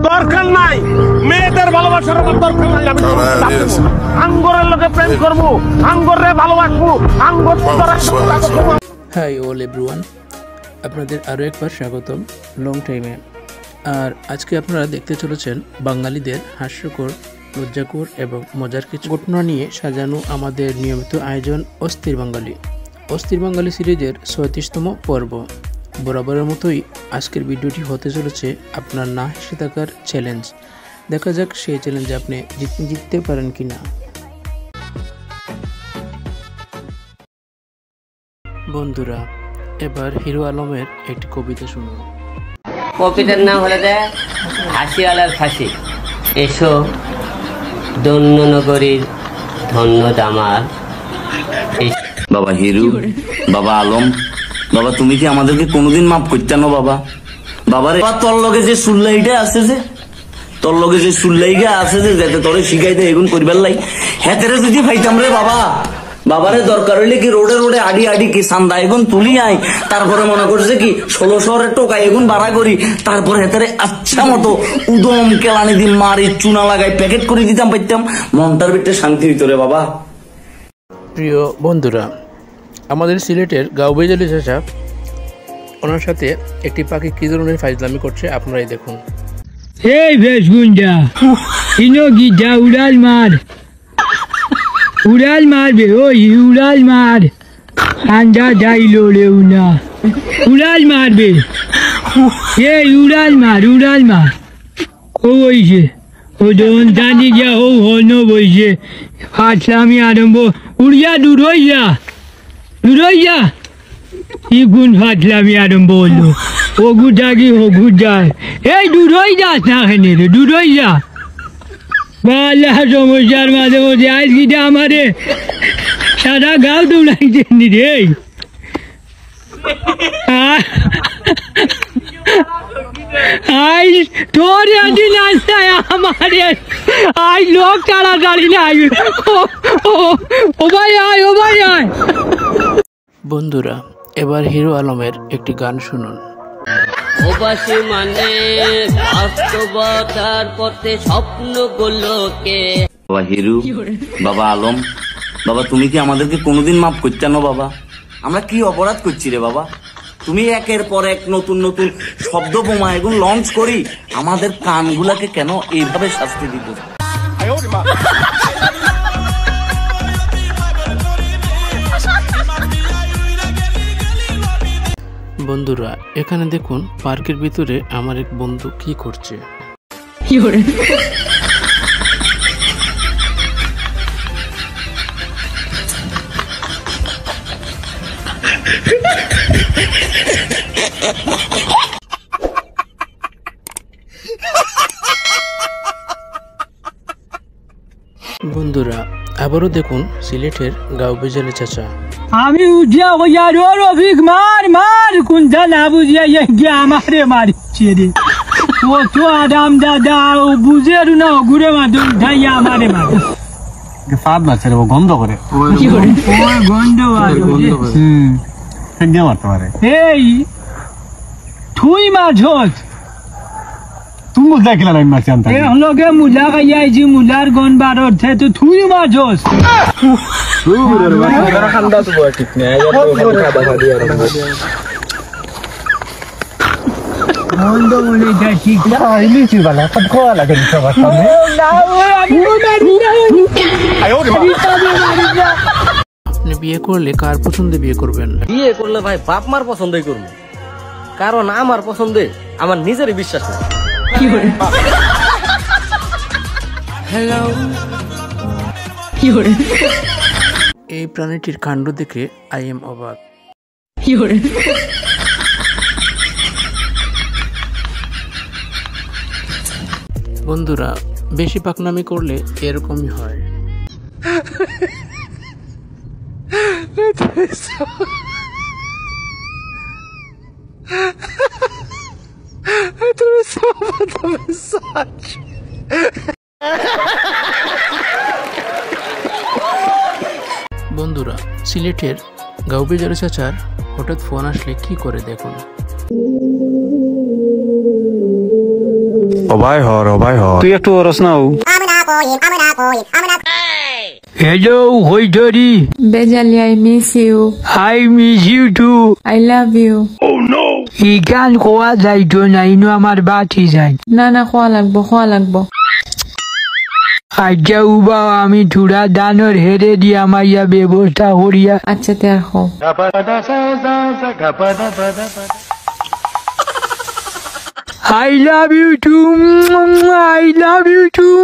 দরকার নাই, মেয়েদের ভালোবাসার আমার দরকার নাই। আমি আঙ্গরের লোকে প্রেম করবো, আঙ্গরে ভালোবাসবো, আঙ্গর। হাই অল এভরিওয়ান, আপনাদের আরও একবার স্বাগতম লং টাইমে। আর আজকে আপনারা দেখতে চলেছেন বাঙালিদের হাস্যকর, লজ্জাকর এবং মজার কিছু ঘটনা নিয়ে সাজানো আমাদের নিয়মিত আয়োজন অস্থির বাঙালি। অস্থির বাঙালি সিরিজের ৩৬তম পর্ব। বরাবরের মতোই আজকের ভিডিওটি হতে চলেছে আপনার না হেসে থাকার চ্যালেঞ্জ। দেখা যাক সেই চ্যালেঞ্জে আপনি জিততে পারেন কিনা। বন্ধুরা, এবার হিরো আলমের একটি কবিতা শুনুন। কবিতার নাম হলো হাসিওয়ালার ফাঁসি। এসো দন্য নগরীর ধন্য দামাল। বাবা হিরু, বাবা আলম, বাবা তুমি কি আমাদেরকে কোনোদিন মাফ করতে না বাবা? বাবারে তোর লগে যে সুল্লাইটা আছে, যে তোর লগে যে সুল্লাইটা আছে, যে যাতে তোরে শিখাইতে এগুন করিবার লাই, হেতেরে যদি ফাইতাম রে বাবা। বাবারে দরকার হইলে কি রোডে রোডে আডি আডি কি সান্দা এগুন তুলি আই, তারপরে মনে করছে কি ১৬০০ টোকা এগুন ভাড়া করি, তারপরে হেতারে আচ্ছা মতো উদম কেলানি দিন মারি চুনা লাগাই প্যাকেট করে দিতাম, পাইতাম মনটার ভিতরে শান্তি হইতো রে বাবা। প্রিয় বন্ধুরা, আমাদের সিলেটের গাউবাইজালি চাচা, ওনার সাথে একটি পাখি কি ধরনের ফাইজলামি করছে আপনারাই দেখুন। এই বেশ গুন্ডা ইনো গিডা উড়াল মার, উড়াল মারবে, ওই উড়াল মার, আন্ডা যাইলো রেউ না, উড়াল মারবে, এই উড়াল মার, উড়াল মার। ও বইছে, ও যখন জানি গিয়া ও হন বইছে, ফাটলামি আরম্ভ, উড়িয়া দূর হইয়া, দূর হইয়া ই গুণ ফাটলামি আরম্ভ হলো। ও গুটাকি ও গুটায়, এই দূর হয়ে যাস না, এখানে রে দূর হয়ে যা। বালা সমস্যার মাঝে মধ্যে আজ গিটা আমারে সারা গাও দৌড়াইছে নি রে। আই তোর আদি নাস্তায় আমারে আই লোক তাড়াতাড়ি নাই। ও ভাই আয়, ও ভাই আয়। বন্ধুরা, এবার হিরো আলমের একটি গান শুনুন। প্রবাসী মানে বাস্তবতার পথে স্বপ্নগুলোকে। বাবা হিরু, বাবা আলম, বাবা তুমি কি আমাদেরকে কোনোদিন মাফ করতে না বাবা? আমরা কি অপরাধ করছি রে বাবা? তুমি একের পর এক নতুন নতুন শব্দ বোমা এগুলো লঞ্চ করি আমাদের কানগুলাকে কেন এইভাবে শাস্তি দিতে? বন্ধুরা, এখানে দেখুন পার্কের ভিতরে আমার এক বন্ধু কি করছে। বন্ধুরা, আবারও দেখুন সিলেটের গাউবাইজালি চাচা। আমি উঠিয়া হইয়া রো রফিক মার মার, কোনটা না বুঝিয়া গিয়া আমারে মারিছে রে। ও তো আদাম দাদা ও বুঝে না, ঘুরে মারতে উঠাইয়া আমারে মারে। ফাদ মারছে রে, ও গন্ধ করে, ও গন্ধ মারতে পারে। এই তুই মারছস, তুমি দেখিলা না মারছি আনতে লগে মুলা খাইয়াছি, মুলার গন বার অর্থে তো তুই মারছস। ঠান্ডা তো ঠিক নেই, বন্ধ মনে যায় ঠিক না, ইলিচি বালা সব খাওয়া লাগে সবার সামনে। আপনি বিয়ে করলে কার পছন্দে বিয়ে করবেন? বিয়ে করলে ভাই বাপ মার পছন্দই করবো, কারণ আমার পছন্দে আমার নিজেরই বিশ্বাস নেই। এই প্রাণীটির কাণ্ড দেখে আই এম অবাক। বন্ধুরা, বেশি পাকনামি করলে এরকমই হয়। বন্ধুরা, সিলেটের গাউবাইজালি চাচার হঠাৎ ফোন আসলে কি করে দেখুন। তুই একটু ওরস নাও। Hello, Hoitori. Bejali, I miss you. I miss you too. I love you. ইকান কোয়া যাইতো না ইনো আমার বাতি যাই না খোয়া লাগবো আজ্ঞা উবা আমি থুড়া দানর হেরে দিয়া মাইয়া ব্যবস্থা করিয়া আচ্ছা তে আর হো I love you too. I love you too.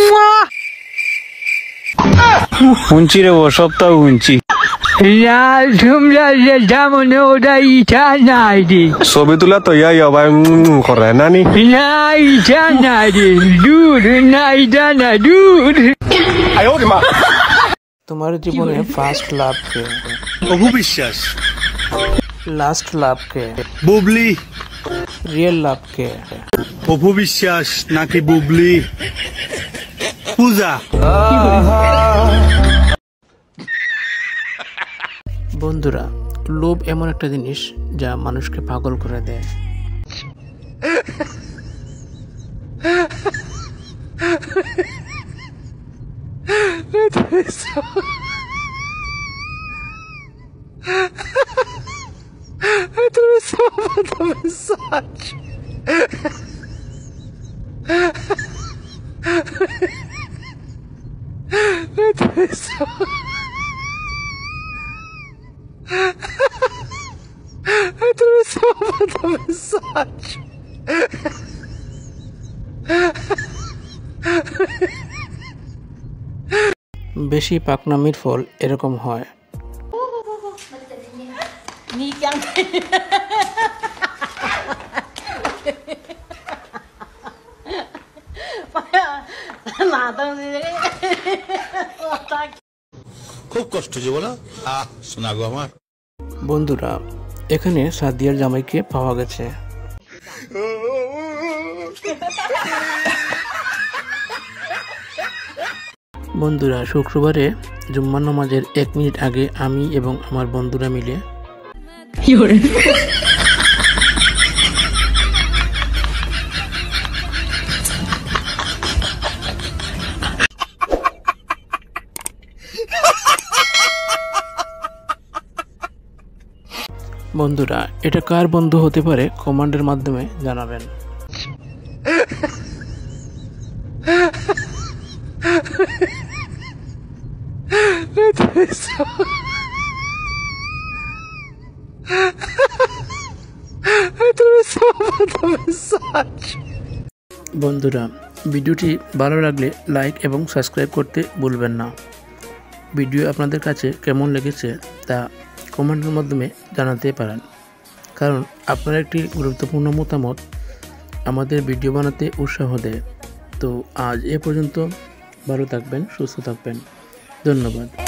শুনছি রে, ও সপ্তাহ শুনছি। না তোমরা যেটা মনে ওটা ইচ্ছা নাই রে। ছবি তোলা তো ইয়াই ভাই করে নানি না ইচ্ছা নাই রে, দূর না ইচ্ছা না দূর। তোমার জীবনে ফার্স্ট লাভ কে? অপু বিশ্বাস, লাস্ট লাভ কে? বুবলি। রিয়েল লাভ কে? অপু বিশ্বাস নাকি বুবলি? পূজা। বন্ধুরা, লোভ এমন একটা জিনিস যা মানুষকে পাগল করে দেয়। বেশি পাকনামির ফল এরকম হয়। খুব কষ্ট যে বলো শোনা গো আমার। বন্ধুরা, এখানে সাদিয়ার জামাইকে পাওয়া গেছে। বন্ধুরা, শুক্রবারে জুম্মার নামাজের 1 মিনিট আগে আমি এবং আমার বন্ধুরা মিলে বন্ধুরা, এটা কার বন্ধু হতে পারে কমেন্টের মাধ্যমে জানাবেন। বন্ধুরা, ভিডিওটি ভালো লাগলে লাইক এবং সাবস্ক্রাইব করতে ভুলবেন না। ভিডিও আপনাদের কাছে কেমন লেগেছে তা কমেন্টের মাধ্যমে জানাতে পারেন, কারণ আপনার একটি গুরুত্বপূর্ণ মতামত আমাদের ভিডিও বানাতে উৎসাহ দেয়। তো আজ এ পর্যন্ত, ভালো থাকবেন, সুস্থ থাকবেন, ধন্যবাদ।